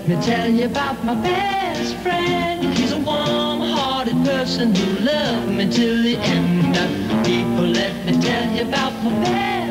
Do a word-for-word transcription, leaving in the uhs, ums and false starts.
let me tell you about my best friend. He's a warm-hearted person who loved me till the end. People, let me tell you about my best friend.